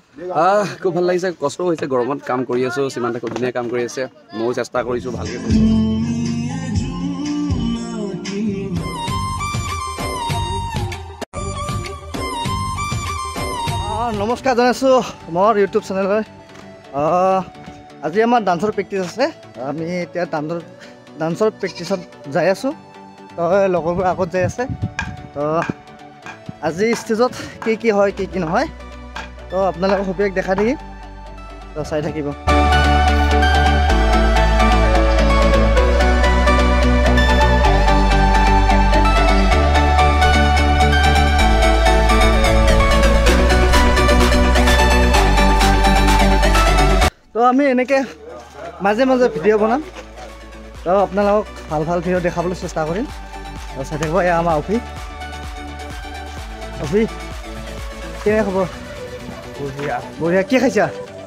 খুব ভাল লাগিছে, কষ্ট হৈছে, গৰমত কাম কৰি আছোঁ, সিমানটা খুব ধুনীয়া কাম কৰি আছে, ময়ো চেষ্টা কৰিছোঁ ভালকৈ। নমস্কাৰ জনাইছোঁ মোৰ ইউটিউব চেনেললৈ। আজি আমাৰ ডান্সৰ প্ৰেক্টিছ আছে, আমি এতিয়া ডান্সৰ প্ৰেক্টিছত যাই আছোঁ। তো লগৰবোৰ আগত যাই আছে। তো আজি ষ্টেজত কি হয় কি নহয়, তো আপোনালোকক সবিশেষ দেখা দিম, তো চাই থাকিব। তো আমি এনেকৈ মাজে মাজে ভিডিঅ' বনাম, তো আপোনালোকক ভাল ভাল ভিডিঅ' দেখাবলৈ চেষ্টা কৰিম। তো চাই থাকিব। এয়া আমাৰ অফি কেনে খবৰ? বঢ়িয়া বঢ়িয়া। কি খাইছা?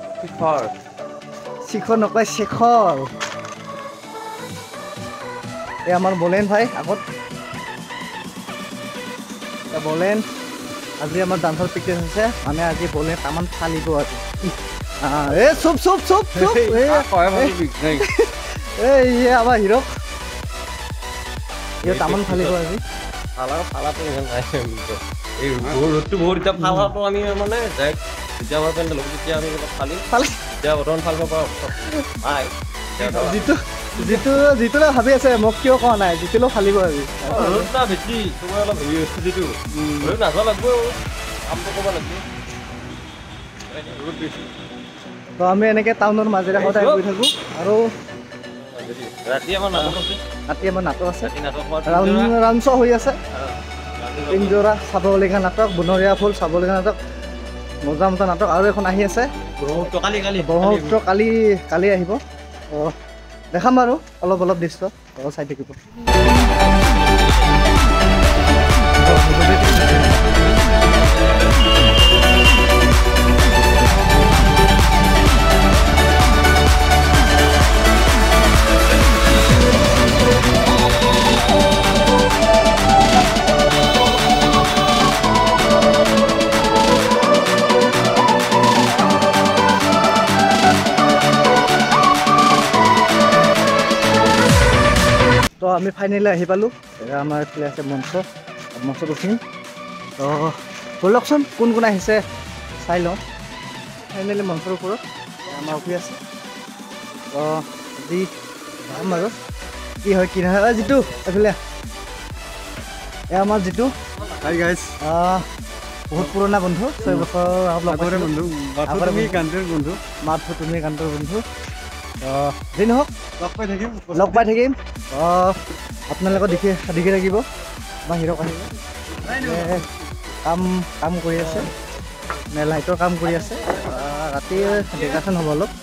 শিখৰ নকয়, শেখৰ। এই আমাৰ বলেন ভাই আগত। বলেন আজি আমাৰ ডান্সৰ প্ৰেক্টিছ হৈছে, মানে আজি বলেন তামান ফালিব আজি। এই চুপ এই আমাৰ হিৰ' তামান ফালিব আজি। ফালাটো ইমান নাই, এই ৰ'দটো বহুত এতিয়া ফালাটো আমি মানে যেতিয়া আমাৰ পেণ্ডেল হ'ব তেতিয়া আমি ফালিম, এতিয়া বৰ্তমান ফালিব পৰা নাই। যিটোলৈ ভাবি আছে মোক কিয় কোৱা নাই, যিটোলৈ ফালিব আজি। ৰ'দ না বেছি, তোমাৰ অলপ হেৰি হৈছে যিটো ৰ'দ নাযাব লাগিব, কামটো কৰিব লাগিব, ৰ'দ বেছি। তো আমি এনেকৈ টাউনৰ মাজেৰে সদায় গৈ থাকোঁ। আৰু ৰাতি আমাৰ নাটক আছে, ৰাউণ্ড শ্ব' হৈ আছে। পিঞ্জৰা চাবলগীয়া নাটক, বনৰীয়া ফুল চাবলগীয়া নাটক, মজা নাটক। আৰু এখন আহি আছে ব্ৰহ্মপুত্ৰ, কালি আহিব। দেখাম আৰু অলপ দৃশ্য, চাই থাকিব। তো আমি ফাইনেলি আহি পালোঁ। আমাৰ এইফালে আছে মঞ্চত উঠিম। তো ব'লকচোন কোন আহিছে চাই লওঁ। ফাইনেলি মঞ্চৰ ওপৰত আমাৰ অফিচ আছে। তো আজি যাম আৰু কি হয় কি নহয়। জিতু এইফালে, এয়া আমাৰ জিতু। Hi guys. বহুত পুৰণা বন্ধু, 6 বছৰ আগৰে বন্ধু, মাথো তুমি গানটোৰ বন্ধু। যি নহওক লগ পাই থাকিম। আপোনালোকক দেখি থাকিব। আমাৰ হিৰক আহিব, কাম কৰি আছে, লাইটৰ কাম কৰি আছে। ৰাতি ডেকাশ্যন হ'ব অলপ।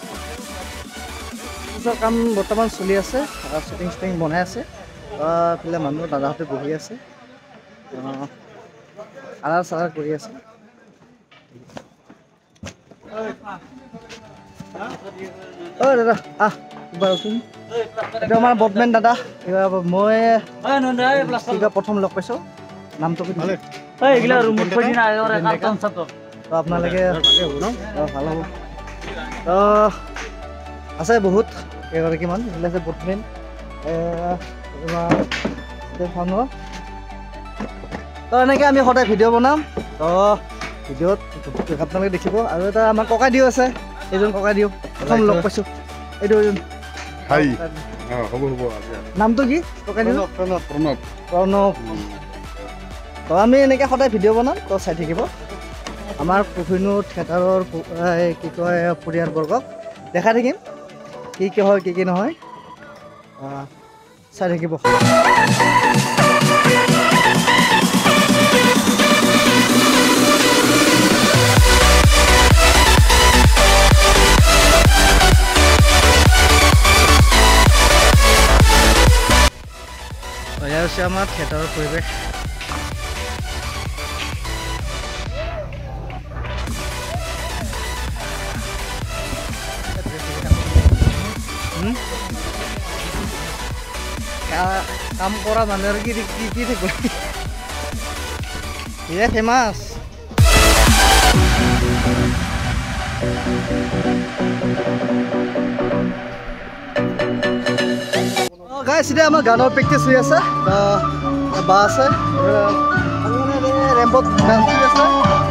কাম বৰ্তমান চলি আছে, শ্বুটিং বনাই আছে। এইফালে মানুহ দাদাহঁতে বহি আছে, আলাৰ কৰি আছে। দাদা এইটো আমাৰ বটমেন দাদা। মই প্ৰথম লগ পাইছোঁ। নামটো আপোনালোকে ভাল হ'ব। আছে বহুত কেইগৰাকীমান, এইবিলাক আছে বটমেন। তো এনেকৈ আমি সদায় ভিডিঅ' বনাম। তো ভিডিঅ'ত আপোনালোকে দেখিব। আৰু এটা আমাৰ ককাইদেউ আছে, এইজন ককাইদেউ প্ৰথম লগ পাইছোঁ। এইটো নামটো কি ককাইদেউ? প্ৰণৱ। তো আমি এনেকৈ সদায় ভিডিঅ' বনাম, তো চাই থাকিব। আমাৰ কোহিনুৰ থিয়েটাৰৰ কি কয় পৰিয়ালবৰ্গক দেখাই থাকিম কি হয় কি নহয়, চাই থাকিব। এয়া হৈছে আমাৰ থিয়েটাৰৰ পৰিৱেশ। কাম কৰা মানুহৰ কি থাকিব, এয়া ফেমাছ। গাইছ এতিয়া আমাৰ গানৰ প্ৰেক্টিছ হৈ আছে বা আছে ৰেম্পত ডান্স কৰি আছে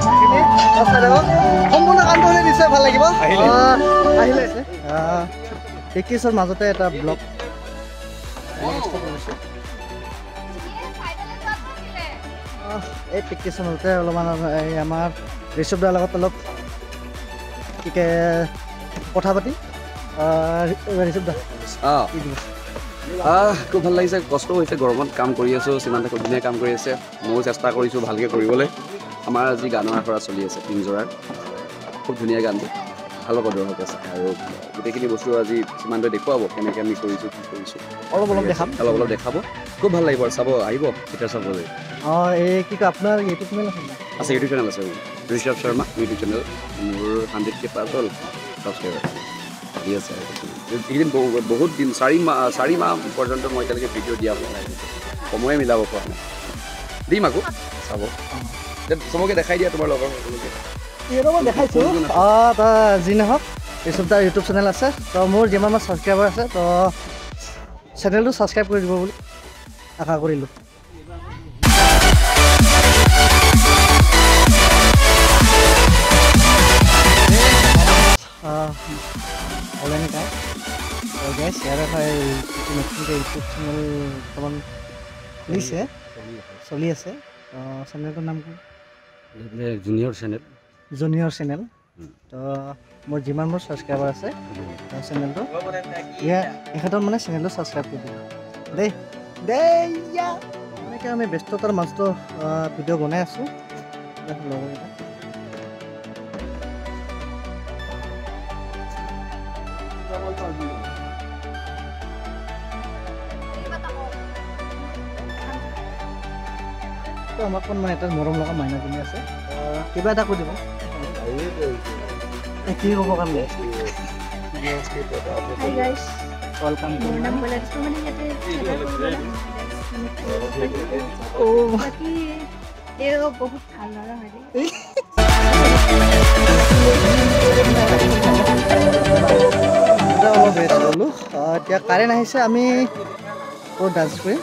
সম্পূৰ্ণ কান্দনি নিশ্চয় ভাল লাগিব আহিলে প্ৰেক্টিছৰ মাজতে এটা ব্লগ এই প্ৰেক্টিছৰ মাজতে অলপমান আমাৰ ঋষভ দাৰ লগত অলপ কি কয় কথা পাতি ঋষভ দা খুব ভাল লাগিছে কষ্ট হৈছে গৰমত কাম কৰি আছোঁ সীমান্তে খুব ধুনীয়া কাম কৰি আছে ময়ো চেষ্টা কৰিছোঁ ভালকৈ কৰিবলৈ আমাৰ আজি গানৰ আখৰা চলি আছে পিঞ্জৰাৰ খুব ধুনীয়া গানটো ভাল হ'ব দৰ্শক আছে আৰু গোটেইখিনি বস্তু আজি সীমান্তই দেখুৱাব কেনেকৈ আমি কৰিছোঁ কি কৰিছোঁ অলপ দেখাম অলপ দেখাব খুব ভাল লাগিব আৰু চাব আহিব তেতিয়া চাবলৈ এই কি কয় আপোনাৰ ইউটিউব চেনেল আছে ইউটিউব চেনেল আছে ঋষভ শৰ্মা ইউটিউব চেনেল মোৰ 100K পাছ হ'ল ছাবস্ক্ৰাইবাৰ দি আছে এইকেইদিন বহুত দিন 4 মাহ পৰ্যন্ত মই এতিয়ালৈকে ভিডিঅ' দিয়া হোৱা নাই সময়ে মিলাব পৰা নাই দিম আকৌ চাব চবকে দেখাই দিয়া তোমাৰ লগৰ সকলোকে দেখাইছোঁ যি নহওক ঋষভ দাৰ ইউটিউব চেনেল আছে তো মোৰ যিমান ছাবস্ক্ৰাইবাৰ আছে তো চেনেলটো ছাবস্ক্ৰাইব কৰি দিব বুলি আশা কৰিলোঁ অলৰেডি গেছ ইয়াৰে নতুনকৈ ইউটিউব চেনেল বৰ্তমান খুলিছে চলি আছে চেনেলটোৰ নাম কি জুনিয়ৰ চেনেল তো মোৰ যিমান মোৰ ছাবস্ক্ৰাইবাৰ আছে চেনেলটো এখেতৰ মানে চেনেলটো ছাবস্ক্ৰাইব কৰি দিব দেই এনেকৈ আমি ব্যস্ততাৰ মাজতো ভিডিঅ' বনাই আছোঁ লগৰকেইটা আমাক মানে এটা মৰম লগা মাইনাজনী আছে কিবা এটা কৈ দিব কি ক'ব কাৰণে ৱেলকাম বহুত ভাল লগা হয় অলপ ৰেষ্ট ল'লোঁ এতিয়া কাৰেণ্ট আহিছে আমি ক'ত ডান্স কৰিম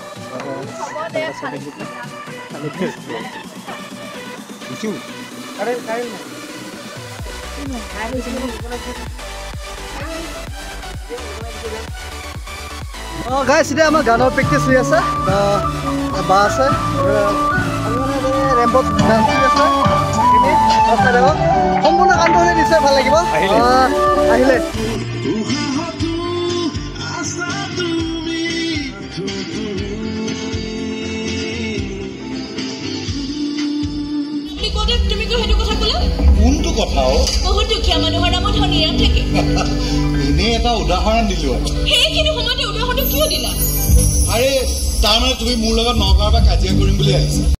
গাইছ এতিয়া আমাৰ গানৰ প্ৰেক্টিছ হৈ আছে বা আছে ৰেম্পত ডান্স কৰি আছে সম্পূৰ্ণ কান্দনি নিশ্চয় ভাল লাগিব আহিলে কোনটো কথা বহুত দুখীয়া মানুহৰ নামত নিৰাম থাকে এনেই এটা উদাহৰণ দিলো সেইখিনি সময়তে উদাহৰণটো কিয় দিলা আৰে তাৰমানে তুমি মোৰ লগত নগাঁৱৰ পৰা কাজিয়া কৰিম বুলি আহিছা